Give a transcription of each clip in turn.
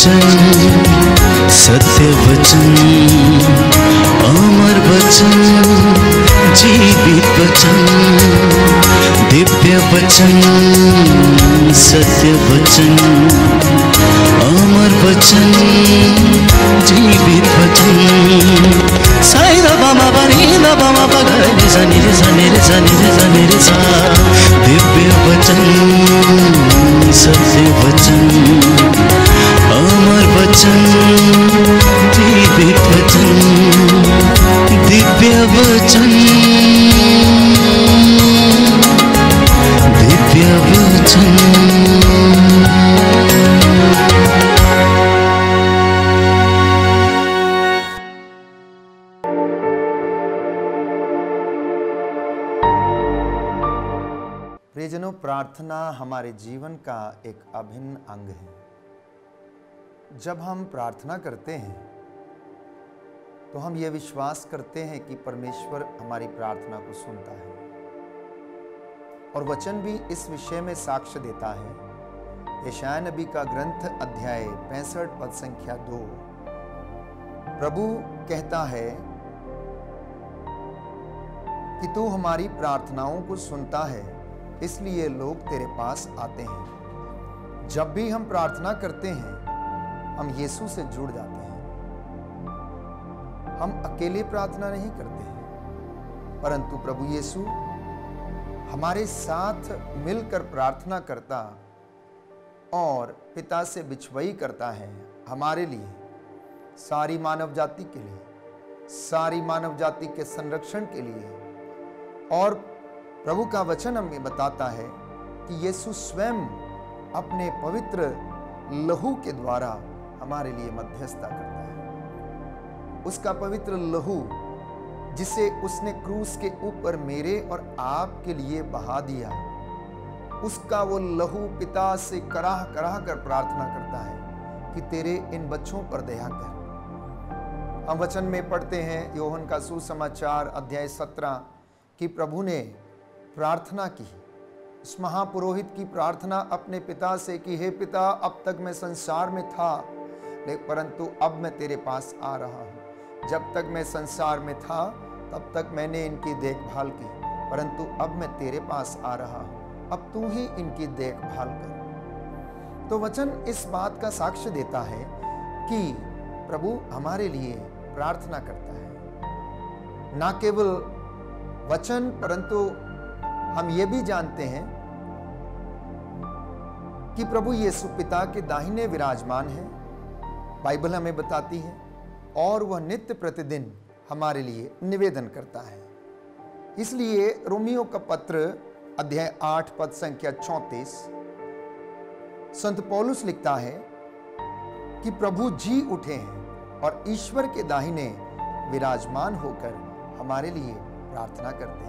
वचन, सत्य वचन, अमर वचन, जीवित वचन, दिव्य वचन, सत्य वचन, अमर वचन, जीवित वचन। साई दा बामा बनी दा बामा बगा रे सा नी रे सा नी रे सा नी रे सा नी रे सा। दिव्य वचन, सत्य वचन, अमर वचन, जीवित वचन, दिव्य वचन, दिव्य वचन। प्रियजनों, प्रार्थना हमारे जीवन का एक अभिन्न अंग है। जब हम प्रार्थना करते हैं तो हम ये विश्वास करते हैं कि परमेश्वर हमारी प्रार्थना को सुनता है, और वचन भी इस विषय में साक्ष्य देता है। यशायाह नबी का ग्रंथ अध्याय 65 पद संख्या 2, प्रभु कहता है कि तू हमारी प्रार्थनाओं को सुनता है, इसलिए लोग तेरे पास आते हैं। जब भी हम प्रार्थना करते हैं हम यीशु से जुड़ जाते हैं। हम अकेले प्रार्थना नहीं करते हैं, परंतु प्रभु यीशु हमारे साथ मिलकर प्रार्थना करता और पिता से बिछवई करता है हमारे लिए, सारी मानव जाति के लिए, सारी मानव जाति के संरक्षण के लिए। और प्रभु का वचन हमें बताता है कि यीशु स्वयं अपने पवित्र लहू के द्वारा हमारे लिए मध्यस्थता करता है। उसका पवित्र लहू जिसे उसने क्रूस के ऊपर मेरे और आपके लिए बहा दिया, उसका वो लहू पिता से कराह कराह कर प्रार्थना करता है कि तेरे इन बच्चों पर दया कर। हम वचन में पढ़ते हैं यूहन्ना का सुसमाचार अध्याय 17 कि प्रभु ने प्रार्थना की, उस महापुरोहित की प्रार्थना अपने पिता से कि हे पिता, अब तक मैं संसार में था, लेकिन परंतु अब मैं तेरे पास आ रहा हूँ। जब तक मैं संसार में था तब तक मैंने इनकी देखभाल की, परंतु अब मैं तेरे पास आ रहा हूँ, अब तू ही इनकी देखभाल कर। तो वचन इस बात का साक्ष्य देता है कि प्रभु हमारे लिए प्रार्थना करता है। ना केवल वचन, परंतु हम ये भी जानते हैं कि प्रभु यीशु पिता के दाहिने विराजमान है, बाइबल हमें बताती है, और वह नित्य प्रतिदिन हमारे लिए निवेदन करता है। इसलिए रोमियो का पत्र अध्याय 8 पद संख्या 34 संत पौलुस लिखता है कि प्रभु जी उठे हैं और ईश्वर के दाहिने विराजमान होकर हमारे लिए प्रार्थना करते हैं।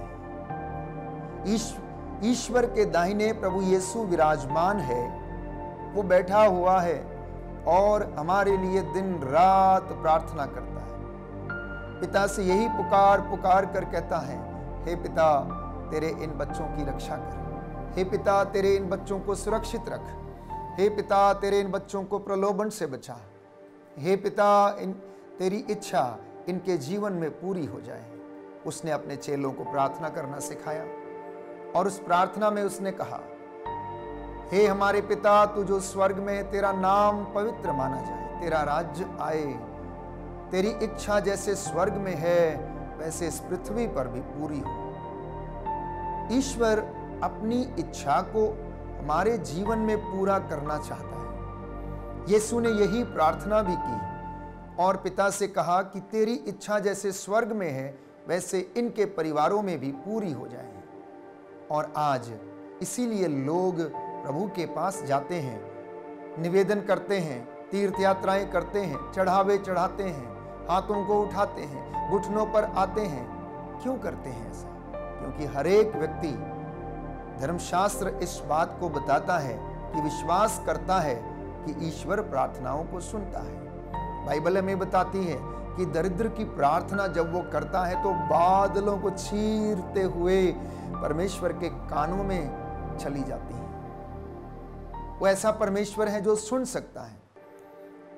ईश्वर के दाहिने प्रभु यीशु विराजमान है, वो बैठा हुआ है और हमारे लिए दिन रात प्रार्थना करता है। पिता से यही पुकार पुकार कर कहता है, हे पिता तेरे इन बच्चों की रक्षा कर, हे पिता तेरे इन बच्चों को सुरक्षित रख, हे पिता तेरे इन बच्चों को प्रलोभन से बचा, हे पिता तेरी इच्छा इनके जीवन में पूरी हो जाए। उसने अपने चेलों को प्रार्थना करना सिखाया और उस प्रार्थना में उसने कहा, हे हमारे पिता तू जो स्वर्ग में है, तेरा नाम पवित्र माना जाए, तेरा राज्य आए, तेरी इच्छा जैसे स्वर्ग में है वैसे इस पृथ्वी पर भी पूरी हो। ईश्वर अपनी इच्छा को हमारे जीवन में पूरा करना चाहता है। यीशु ने यही प्रार्थना भी की और पिता से कहा कि तेरी इच्छा जैसे स्वर्ग में है वैसे इनके परिवारों में भी पूरी हो जाए। और आज इसीलिए लोग प्रभु के पास जाते हैं, निवेदन करते हैं, तीर्थ यात्राएं करते हैं, चढ़ावे चढ़ाते हैं, हाथों को उठाते हैं, घुटनों पर आते हैं। क्यों करते हैं ऐसा? क्योंकि हर एक व्यक्ति, धर्मशास्त्र इस बात को बताता है कि विश्वास करता है कि ईश्वर प्रार्थनाओं को सुनता है। बाइबल हमें बताती है कि दरिद्र की प्रार्थना जब वो करता है तो बादलों को चीरते हुए परमेश्वर के कानों में चली जाती है। वो ऐसा परमेश्वर है जो सुन सकता है।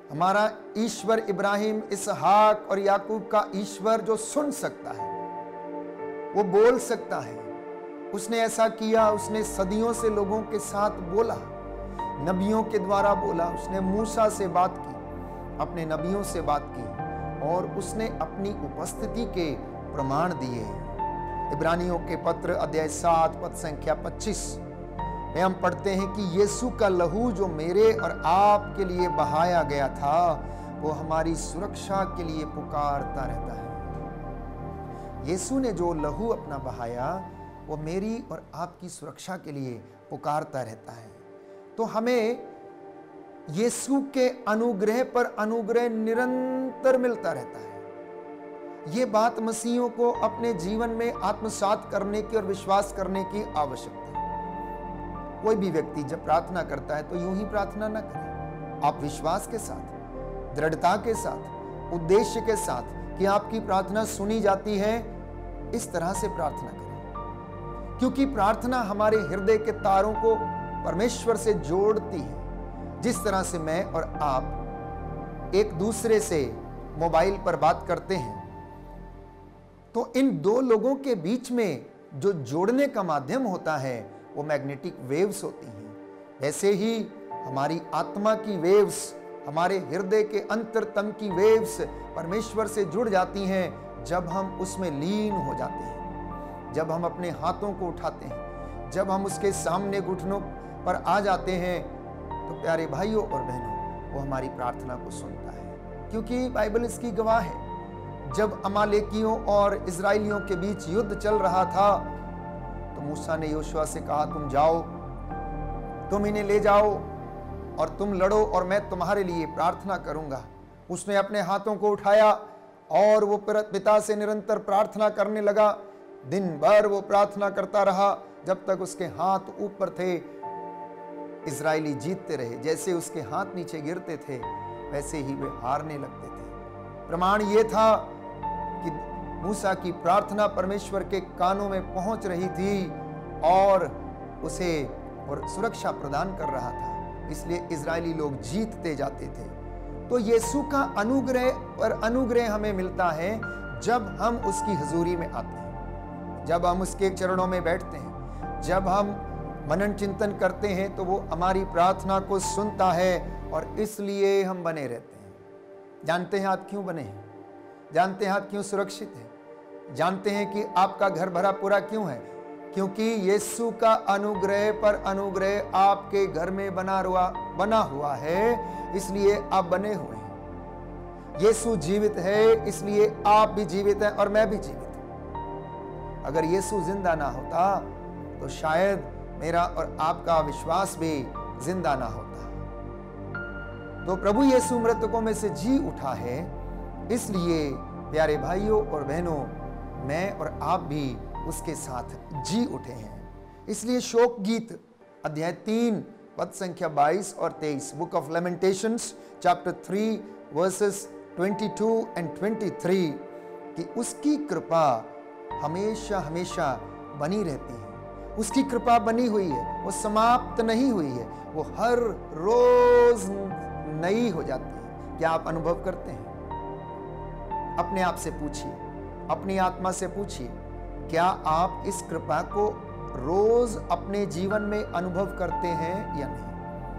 हमारा ईश्वर इब्राहिम, इसहाक और याकूब का ईश्वर जो सुन सकता है, वो बोल सकता है। उसने ऐसा किया, उसने सदियों से लोगों के साथ बोला, नबियों के द्वारा बोला। उसने मूसा से बात की, अपने नबियों से बात की, और उसने अपनी उपस्थिति के प्रमाण दिए। इब्रानियों के पत्र अध्याय 7 पद संख्या 25 में हम पढ़ते हैं कि यीशु का लहू जो मेरे और आपके लिए बहाया गया था, वो हमारी सुरक्षा के लिए पुकारता रहता है। यीशु ने जो लहू अपना बहाया, वो मेरी और आपकी सुरक्षा के लिए पुकारता रहता है। तो हमें यीशु के अनुग्रह पर अनुग्रह निरंतर मिलता रहता है। ये बात मसीहियों को अपने जीवन में आत्मसात करने की और विश्वास करने की आवश्यकता है। कोई भी व्यक्ति जब प्रार्थना करता है तो यूं ही प्रार्थना न करें। आप विश्वास के साथ, दृढ़ता के साथ, उद्देश्य के साथ कि आपकी प्रार्थना सुनी जाती है, इस तरह से प्रार्थना करें। क्योंकि प्रार्थना हमारे हृदय के तारों को परमेश्वर से जोड़ती है। जिस तरह से मैं और आप एक दूसरे से मोबाइल पर बात करते हैं, तो इन दो लोगों के बीच में जो जोड़ने का माध्यम होता है, वो मैग्नेटिक वेव्स होती हैं। वैसे ही हमारी आत्मा की वेव्स, हमारे हृदय के अंतरतम की वेव्स परमेश्वर से जुड़ जाती हैं जब हम उसमें लीन हो जाते हैं, जब हम अपने हाथों को उठाते हैं, जब हम उसके सामने घुटनों पर आ जाते हैं। तो प्यारे भाइयों और बहनों, वो हमारी प्रार्थना को सुनता है। क्योंकि बाइबल इसकी गवाह है। जब अमालेकियों और इजराइलियों के बीच युद्ध चल रहा था, तो मूसा ने योशुआ से कहा, तुम जाओ, तुम इन्हें ले जाओ और तुम लड़ो और मैं तुम्हारे लिए प्रार्थना करूंगा। उसने अपने हाथों को उठाया और वो पिता से निरंतर प्रार्थना करने लगा। दिन भर वो प्रार्थना करता रहा, जब तक उसके हाथ ऊपर थे। इजरायली जीतते रहे। जैसे उसके हाथ नीचे गिरते थे, वैसे ही वे हारने लगते थे। प्रमाण यह था कि मूसा की प्रार्थना परमेश्वर के कानों में पहुंच रही थी और उसे और सुरक्षा प्रदान कर रहा था। इसलिए इजरायली लोग जीतते जाते थे। तो यीशु का अनुग्रह और अनुग्रह हमें मिलता है जब हम उसकी हुजूरी में आते हैं, जब हम उसके चरणों में बैठते हैं, जब हम मनन चिंतन करते हैं, तो वो हमारी प्रार्थना को सुनता है और इसलिए हम बने रहते हैं। जानते हैं आप क्यों बने हैं? जानते हैं आप क्यों सुरक्षित हैं? जानते हैं कि आपका घर भरा पूरा क्यों है? क्योंकि यीशु का अनुग्रह पर अनुग्रह आपके घर में बना हुआ है, इसलिए आप बने हुए हैं। यीशु जीवित है, इसलिए आप भी जीवित हैं और मैं भी जीवित हूं। अगर यीशु जिंदा ना होता तो शायद मेरा और आपका विश्वास भी जिंदा ना होता। तो प्रभु यीशु मृतकों में से जी उठा है, इसलिए प्यारे भाइयों और बहनों, मैं और आप भी उसके साथ जी उठे हैं। इसलिए शोक गीत अध्याय 3 पद संख्या 22 और 23, book of lamentations chapter 3 verses 22 and 23, कि उसकी कृपा हमेशा हमेशा बनी रहती है। उसकी कृपा बनी हुई है, वो समाप्त नहीं हुई है, वो हर रोज नई हो जाती है। क्या आप अनुभव करते हैं? अपने आप से पूछिए, अपनी आत्मा से पूछिए, क्या आप इस कृपा को रोज अपने जीवन में अनुभव करते हैं या नहीं?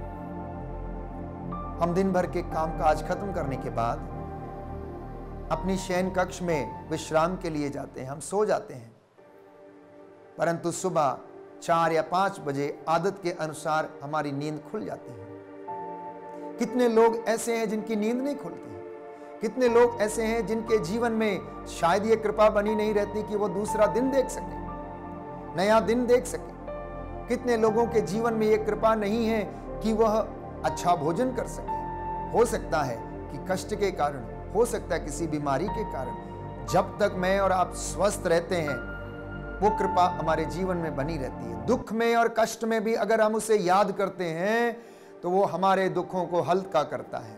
हम दिन भर के काम काज खत्म करने के बाद अपनी शयन कक्ष में विश्राम के लिए जाते हैं, हम सो जाते हैं, परंतु सुबह 4 या 5 बजे आदत के अनुसार हमारी नींद खुल जाती है। कितने लोग ऐसे हैं जिनकी नींद नहीं खुलती? कितने लोग ऐसे हैं जिनके जीवन में शायद ये कृपा बनी नहीं रहती कि वो दूसरा दिन देख सके, नया दिन देख सके। कितने लोगों के जीवन में ये कृपा नहीं है कि वह अच्छा भोजन कर सके। हो सकता है कि कष्ट के कारण, हो सकता है किसी बीमारी के कारण। जब तक मैं और आप स्वस्थ रहते हैं, वो कृपा हमारे जीवन में बनी रहती है। दुख में और कष्ट में भी अगर हम उसे याद करते हैं, तो वो हमारे दुखों को हल्का करता है,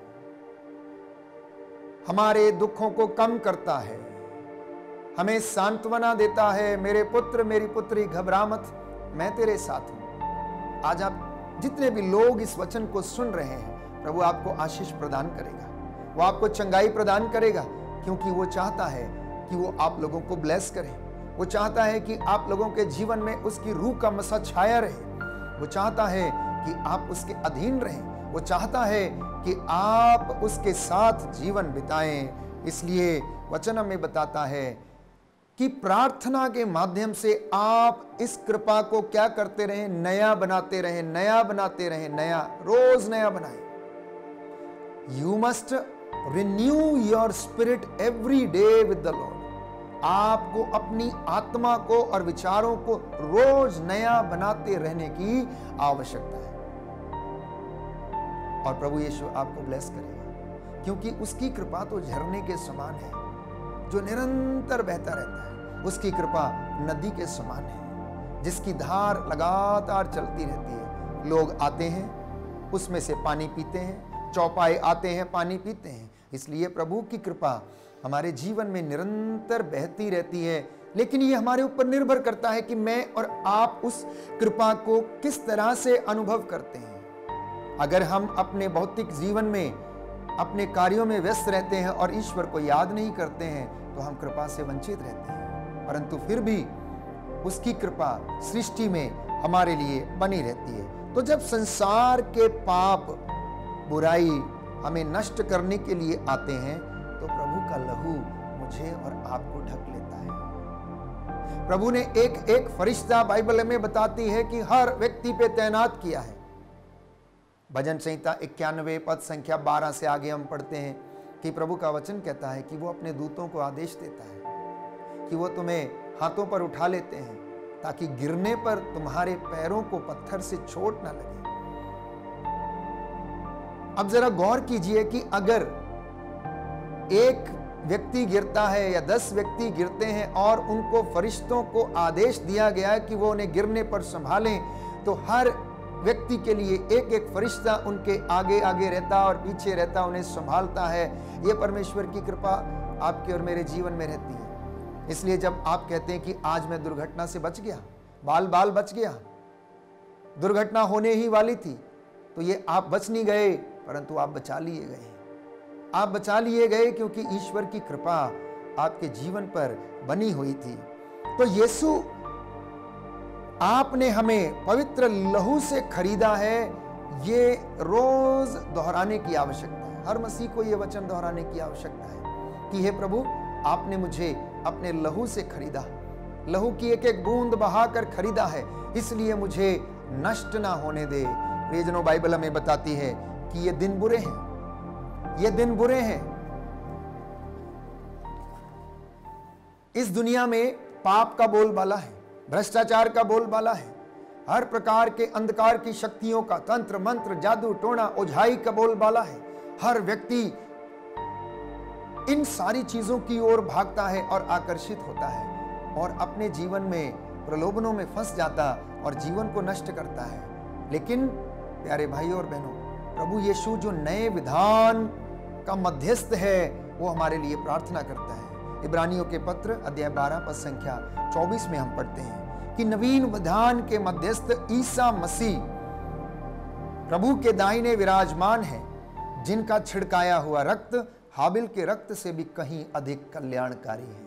हमारे दुखों को कम करता है, हमें सांत्वना देता है। मेरे पुत्र मेरी पुत्री घबरा मत, मैं तेरे साथ हूं। आज आप जितने भी लोग इस वचन को सुन रहे हैं, प्रभु आपको आशीष प्रदान करेगा, वो आपको चंगाई प्रदान करेगा, क्योंकि वो चाहता है कि वो आप लोगों को ब्लेस करे। वो चाहता है कि आप लोगों के जीवन में उसकी रूह का मसा छाया रहे। वो चाहता है कि आप उसके अधीन रहें। वो चाहता है कि आप उसके साथ जीवन बिताएं। इसलिए वचन हमें बताता है कि प्रार्थना के माध्यम से आप इस कृपा को क्या करते रहें? नया बनाते रहें, नया बनाते रहें, नया, रोज नया बनाएं। You must renew your spirit every day with the lord. आपको अपनी आत्मा को और विचारों को रोज नया बनाते रहने की आवश्यकता है, और प्रभु यीशु आपको ब्लेस करेगा, क्योंकि उसकी कृपा तो झरने के समान है जो निरंतर बहता रहता है। उसकी कृपा नदी के समान है जिसकी धार लगातार चलती रहती है। लोग आते हैं, उसमें से पानी पीते हैं, चौपाए आते हैं, पानी पीते हैं। इसलिए प्रभु की कृपा हमारे जीवन में निरंतर बहती रहती है, लेकिन ये हमारे ऊपर निर्भर करता है कि मैं और आप उस कृपा को किस तरह से अनुभव करते हैं। अगर हम अपने भौतिक जीवन में अपने कार्यों में व्यस्त रहते हैं और ईश्वर को याद नहीं करते हैं, तो हम कृपा से वंचित रहते हैं, परंतु फिर भी उसकी कृपा सृष्टि में हमारे लिए बनी रहती है। तो जब संसार के पाप, बुराई हमें नष्ट करने के लिए आते हैं, तो प्रभु का लहू मुझे और आपको ढक लेता है। प्रभु ने एक एक फरिश्ता, बाइबल में बताती है कि हर व्यक्ति पे तैनात किया है। भजन संहिता 91 पद संख्या 12 से आगे हम पढ़ते हैं कि प्रभु का वचन कहता है कि वो अपने दूतों को आदेश देता है कि वो तुम्हें हाथों पर उठा लेते हैं, ताकि गिरने पर तुम्हारे पैरों को पत्थर से चोट ना लगे। अब जरा गौर कीजिए कि अगर एक व्यक्ति गिरता है या 10 व्यक्ति गिरते हैं और उनको फरिश्तों को आदेश दिया गया है कि वो उन्हें गिरने पर संभालें, तो हर व्यक्ति के लिए एक एक फरिश्ता उनके आगे आगे रहता और पीछे रहता, उन्हें संभालता है। यह परमेश्वर की कृपा आपके और मेरे जीवन में रहती है। इसलिए जब आप कहते हैं कि आज मैं दुर्घटना से बच गया, बाल बाल बच गया, दुर्घटना होने ही वाली थी, तो ये आप बच नहीं गए, परंतु आप बचा लिए गए। आप बचा लिए गए क्योंकि ईश्वर की कृपा आपके जीवन पर बनी हुई थी। तो यीशु, आपने हमें पवित्र लहू से खरीदा है, ये रोज दोहराने की आवश्यकता है। हर मसीह को यह वचन दोहराने की आवश्यकता है कि हे प्रभु, आपने मुझे अपने लहू से खरीदा, लहू की एक एक बूंद बहाकर खरीदा है, इसलिए मुझे नष्ट ना होने दे। प्रियजनों, बाइबल हमें बताती है कि ये दिन बुरे हैं, ये दिन बुरे हैं। इस दुनिया में पाप का बोलबाला है, भ्रष्टाचार का बोलबाला है, हर प्रकार के अंधकार की शक्तियों का, तंत्र मंत्र, जादू टोना, ओझाई का बोलबाला है। हर व्यक्ति इन सारी चीजों की ओर भागता है और आकर्षित होता है और अपने जीवन में प्रलोभनों में फंस जाता और जीवन को नष्ट करता है। लेकिन प्यारे भाइयों और बहनों, प्रभु यीशु जो नए विधान का मध्यस्थ है, वो हमारे लिए प्रार्थना करता है। इब्रानियों के पत्र अध्याय 12 पद संख्या 24 में हम पढ़ते हैं कि नवीन विधान के मध्यस्थ ईसा मसीह प्रभु के दाहिने विराजमान है, जिनका छिड़काया हुआ रक्त हाबिल के रक्त से भी कहीं अधिक कल्याणकारी है।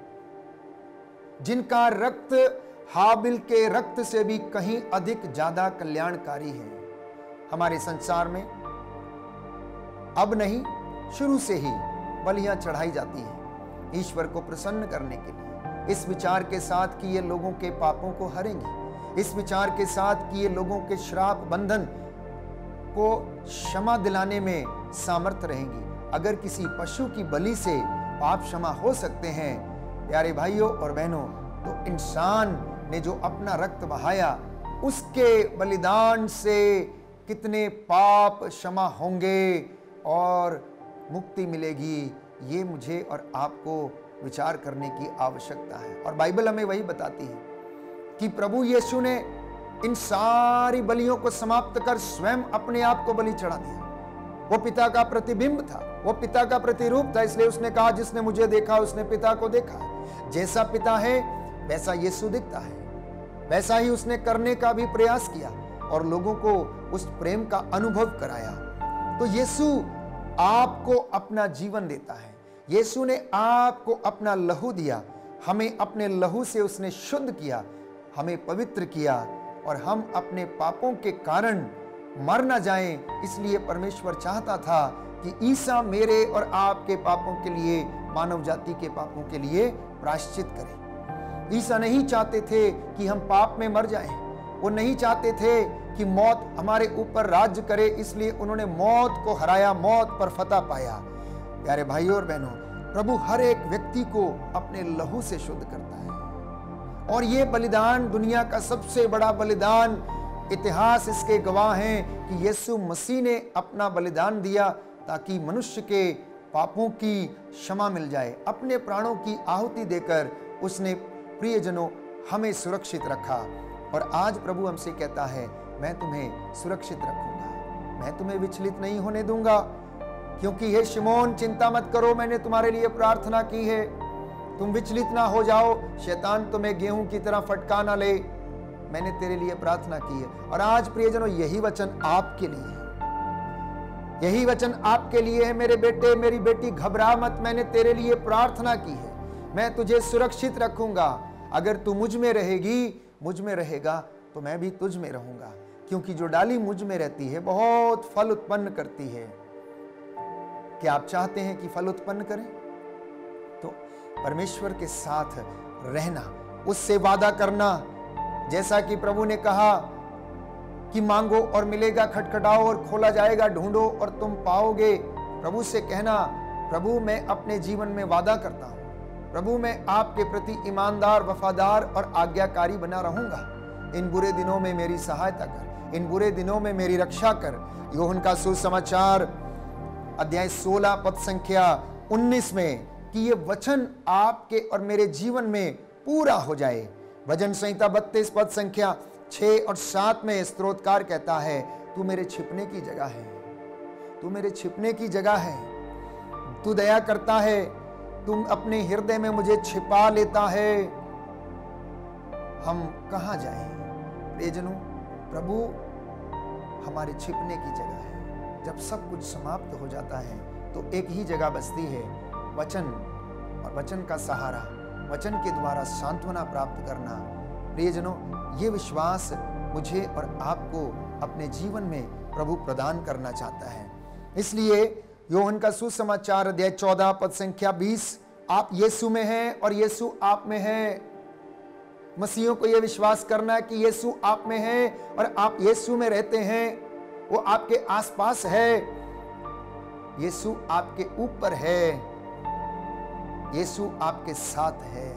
जिनका रक्त हाबिल के रक्त से भी कहीं अधिक ज्यादा कल्याणकारी है। हमारे संसार में अब नहीं, शुरू से ही बलियां चढ़ाई जाती हैं ईश्वर को प्रसन्न करने के लिए, इस विचार के साथ कि ये लोगों के पापों को हरेंगी, इस विचार के साथ कि ये लोगों के श्राप बंधन को क्षमा दिलाने में सामर्थ्य रहेंगी। अगर किसी पशु की बलि से पाप क्षमा हो सकते हैं, प्यारे भाइयों और बहनों, तो इंसान ने जो अपना रक्त बहाया, उसके बलिदान से कितने पाप क्षमा होंगे और मुक्ति मिलेगी। ये मुझे और आपको विचार करने की आवश्यकता है। और बाइबल हमें वही बताती है कि प्रभु यीशु ने इन सारी बलियों को समाप्त कर स्वयं अपने आप को बलि चढ़ा दिया। वो पिता का प्रतिबिंब था, वो पिता का प्रतिरूप था, इसलिए उसने कहा, जिसने मुझे देखा उसने पिता को देखा। जैसा पिता है वैसा यीशु दिखता है, वैसा ही उसने करने का भी प्रयास किया और लोगों को उस प्रेम का अनुभव कराया। तो यीशु आपको अपना जीवन देता है। यीशु ने आपको अपना लहू दिया, हमें अपने लहू से उसने शुद्ध किया, हमें पवित्र किया, और हम अपने पापों के कारण मर न जाएं। इसलिए परमेश्वर चाहता था कि ईसा मेरे और आपके पापों के लिए, मानव जाति के पापों के लिए प्रायश्चित करे। ईसा नहीं चाहते थे कि हम पाप में मर जाएं। वो नहीं चाहते थे कि मौत हमारे ऊपर राज्य करे, इसलिए उन्होंने मौत को हराया, मौत पर फतह पाया। प्यारे भाइयों और बहनों, प्रभु हर एक व्यक्ति को अपने लहू से शुद्ध करता है, और ये बलिदान दुनिया का सबसे बड़ा बलिदान, इतिहास इसके गवाह हैं कि यीशु मसीह ने अपना बलिदान दिया ताकि मनुष्य के पापों की क्षमा मिल जाए। अपने प्राणों की आहुति देकर उसने प्रियजनों हमें सुरक्षित रखा, और आज प्रभु हमसे कहता है, मैं तुम्हें सुरक्षित रखूंगा, मैं तुम्हें विचलित नहीं होने दूंगा, क्योंकि हे शिमोन चिंता मत करो, मैंने तुम्हारे लिए प्रार्थना की है, तुम विचलित ना हो जाओ, शैतान तुम्हें गेहूं की तरह फटका ना ले, मैंने तेरे लिए प्रार्थना की है। और आज प्रियजनों यही वचन आपके लिए है, यही वचन आपके लिए है। मेरे बेटे मेरी बेटी, घबरा मत, मैंने तेरे लिए प्रार्थना की है, मैं तुझे सुरक्षित रखूंगा। अगर तू मुझ में रहेगी, मुझ में रहेगा, तो मैं भी तुझ में रहूंगा, क्योंकि जो डाली मुझ में रहती है बहुत फल उत्पन्न करती है। क्या आप चाहते हैं कि फल उत्पन्न करें? तो परमेश्वर के साथ रहना, उससे वादा करना, जैसा कि प्रभु ने कहा कि मांगो और मिलेगा, खटखटाओ और खोला जाएगा, ढूंढो और तुम पाओगे। प्रभु से कहना, प्रभु मैं अपने जीवन में वादा करता हूं, प्रभु मैं आपके प्रति ईमानदार, वफादार और आज्ञाकारी बना रहूंगा। इन बुरे दिनों में मेरी सहायता कर, इन बुरे दिनों में मेरी रक्षा कर। यूहन्ना का सुसमाचार अध्याय 16 पद संख्या 19 में, कि ये वचन आपके और मेरे जीवन में पूरा हो जाए। भजन संहिता 32 पद संख्या 6 और 7 में स्तोत्रकार कहता है, तू मेरे छिपने की जगह है, तू मेरे छिपने की जगह है, तू दया करता है, तुम अपने हृदय में मुझे छिपा लेता है। हम कहां जाएं? प्रियजनों, प्रभु हमारे छिपने की जगह है। जब सब कुछ समाप्त हो जाता है तो एक ही जगह बचती है, वचन, और वचन का सहारा, वचन के द्वारा सांत्वना प्राप्त करना। प्रियजनों, ये विश्वास मुझे और आपको अपने जीवन में प्रभु प्रदान करना चाहता है। इसलिए यूहन्ना का सुसमाचार अध्याय 14 पद संख्या 20, आप यीशु में हैं और यीशु आप में है। मसीहों को यह विश्वास करना है कि यीशु आप में है और आप यीशु में रहते हैं, वो आपके आसपास है, यीशु आपके ऊपर है, यीशु आपके साथ है।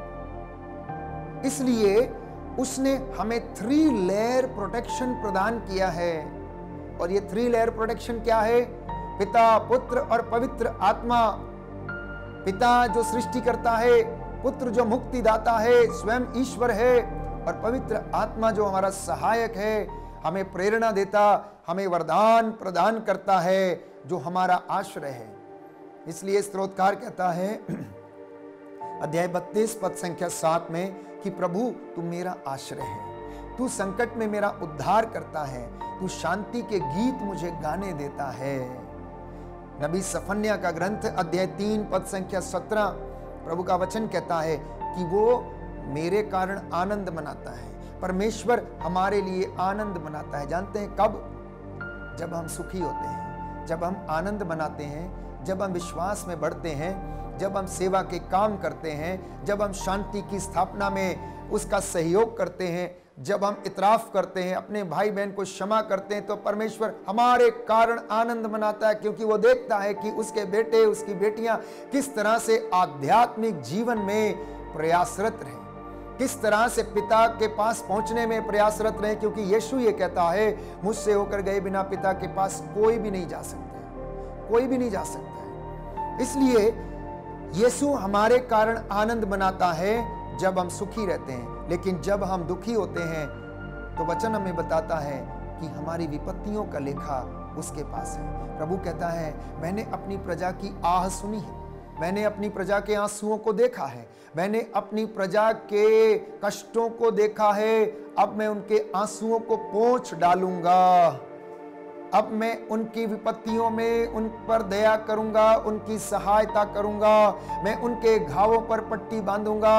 इसलिए उसने हमें 3 लेयर प्रोटेक्शन प्रदान किया है। और ये 3 लेयर प्रोटेक्शन क्या है? पिता, पुत्र और पवित्र आत्मा। पिता जो सृष्टि करता है, पुत्र जो मुक्तिदाता है, स्वयं ईश्वर है, और पवित्र आत्मा जो हमारा सहायक है, हमें प्रेरणा देता, हमें वरदान प्रदान करता है, जो हमारा आश्रय है। इसलिए स्तोत्रकार कहता है अध्याय 32 पद संख्या 7 में कि प्रभु तू मेरा आश्रय है, तू संकट में मेरा उद्धार करता है, तू शांति के गीत मुझे गाने देता है। नबी सफन्या का ग्रंथ अध्याय 3 पद संख्या 17, प्रभु का वचन कहता है कि वो मेरे कारण आनंद मनाता है। परमेश्वर हमारे लिए आनंद मनाता है। जानते हैं कब? जब हम सुखी होते हैं, जब हम आनंद मनाते हैं, जब हम विश्वास में बढ़ते हैं, जब हम सेवा के काम करते हैं, जब हम शांति की स्थापना में उसका सहयोग करते हैं, जब हम इतराफ करते हैं, अपने भाई बहन को क्षमा करते हैं, तो परमेश्वर हमारे कारण आनंद मनाता है, क्योंकि वो देखता है कि उसके बेटे, उसकी बेटियां किस तरह से आध्यात्मिक जीवन में प्रयासरत रहे, किस तरह से पिता के पास पहुंचने में प्रयासरत रहे। क्योंकि यीशु ये कहता है, मुझसे होकर गए बिना पिता के पास कोई भी नहीं जा सकता, कोई भी नहीं जा सकता है। इसलिए यीशु हमारे कारण आनंद मनाता है जब हम सुखी रहते हैं, लेकिन जब हम दुखी होते हैं तो वचन हमें बताता है कि हमारी विपत्तियों का लेखा उसके पास है। प्रभु कहता है, मैंने अपनी प्रजा की आह सुनी है, मैंने अपनी प्रजा के आंसुओं को देखा है, मैंने अपनी प्रजा के कष्टों को देखा है, अब मैं उनके आंसुओं को पोंछ डालूंगा। अब मैं उनकी विपत्तियों में उन पर दया करूंगा, उनकी सहायता करूंगा, मैं उनके घावों पर पट्टी बांधूंगा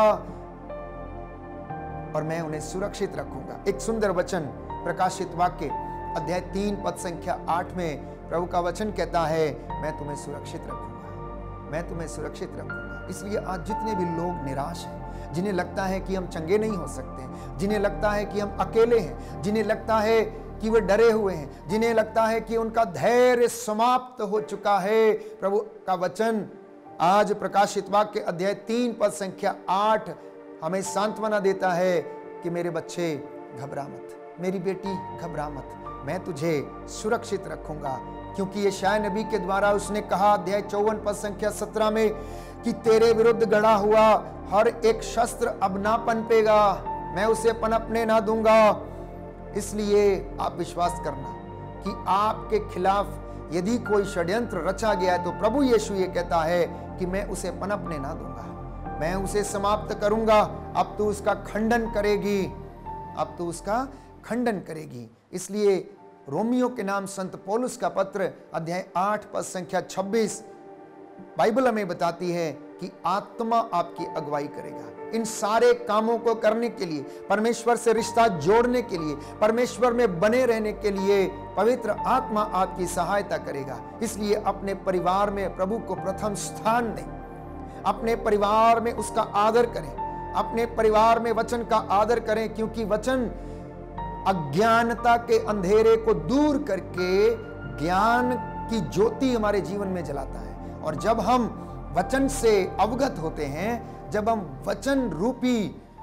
और मैं उन्हें सुरक्षित रखूंगा। एक सुंदर वचन प्रकाशित वाक्य अध्याय 3 पद संख्या 8 में प्रभु का वचन कहता है, मैं तुम्हें सुरक्षित रखूंगा, मैं तुम्हें सुरक्षित रखूंगा। इसलिए आज जितने भी लोग निराश हैं, जिन्हें लगता है कि हम चंगे नहीं हो सकते, जिन्हें लगता है कि हम अकेले हैं, जिन्हें लगता है कि वे डरे हुए हैं, जिन्हें लगता है कि उनका धैर्य समाप्त हो चुका है, प्रभु का वचन आज प्रकाशित वाक्य अध्याय 3 पद संख्या 8 हमें सांत्वना देता है कि मेरे बच्चे घबरा मत, मेरी बेटी घबरा मत, मैं तुझे सुरक्षित रखूंगा। क्योंकि यशायाह नबी के द्वारा उसने कहा अध्याय 54 पद संख्या 17 में कि तेरे विरुद्ध गड़ा हुआ हर एक शस्त्र अब ना पनपेगा, मैं उसे पनपने ना दूंगा। इसलिए आप विश्वास करना कि आपके खिलाफ यदि कोई षड्यंत्र रचा गया है तो प्रभु यीशु ये कहता है कि मैं उसे पनपने ना दूंगा, मैं उसे समाप्त करूंगा। अब तू उसका खंडन करेगी, अब तू उसका खंडन करेगी। इसलिए रोमियो के नाम संत पौलुस का पत्र अध्याय 8 पद संख्या 26 बाइबल हमें बताती है कि आत्मा आपकी अगुवाई करेगा। इन सारे कामों को करने के लिए, परमेश्वर से रिश्ता जोड़ने के लिए, परमेश्वर में बने रहने के लिए पवित्र आत्मा आपकी सहायता करेगा। इसलिए अपने परिवार में प्रभु को प्रथम स्थान दें, अपने परिवार में उसका आदर करें, अपने परिवार में वचन का आदर करें, क्योंकि वचन अज्ञानता के अंधेरे को दूर करके ज्ञान की ज्योति हमारे जीवन में जलाता है। और जब हम वचन से अवगत होते हैं, जब हम वचन रूपी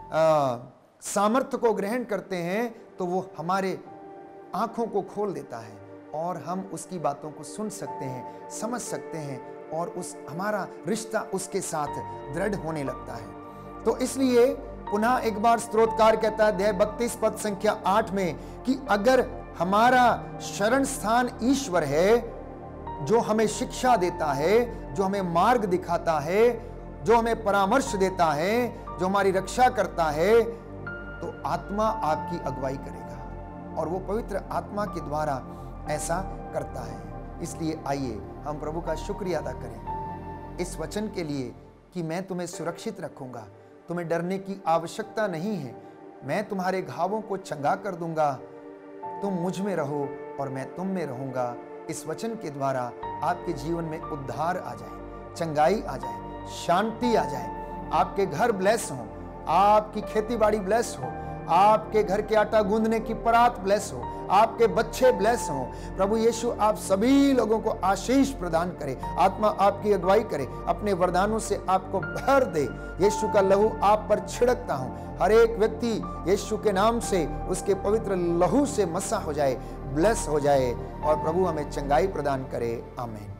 सामर्थ्य को ग्रहण करते हैं, तो वो हमारे आंखों को खोल देता है और हम उसकी बातों को सुन सकते हैं, समझ सकते हैं और हमारा रिश्ता उसके साथ दृढ़ होने लगता है। तो इसलिए पुनः एक बार स्तोत्रकार कहता है अध्याय 32 पद संख्या 8 में कि अगर हमारा शरण स्थान ईश्वर है, जो हमें शिक्षा देता है, जो हमें मार्ग दिखाता है, जो हमें परामर्श देता है, जो हमारी रक्षा करता है, तो आत्मा आपकी अगुवाई करेगा और वो पवित्र आत्मा के द्वारा ऐसा करता है। इसलिए आइए हम प्रभु का शुक्रिया अदा करें इस वचन के लिए कि मैं तुम्हें सुरक्षित रखूंगा, तुम्हें डरने की आवश्यकता नहीं है, मैं तुम्हारे घावों को चंगा कर दूंगा, तुम मुझ में रहो और मैं तुम में रहूंगा। इस वचन के द्वारा आपके जीवन में उद्धार आ जाए, चंगाई आ जाए, शांति आ जाए, आपके घर ब्लेस हो, आपकी खेती बाड़ी ब्लेस हो, आपके घर के आटा गूंदने की परात ब्लेस हो, आपके बच्चे ब्लेस हो। प्रभु यीशु आप सभी लोगों को आशीष प्रदान करे, आत्मा आपकी अगुवाई करे, अपने वरदानों से आपको भर दे। यीशु का लहू आप पर छिड़कता हूं, हर एक व्यक्ति यीशु के नाम से उसके पवित्र लहू से मसा हो जाए, ब्लेस हो जाए और प्रभु हमें चंगाई प्रदान करे। आमीन।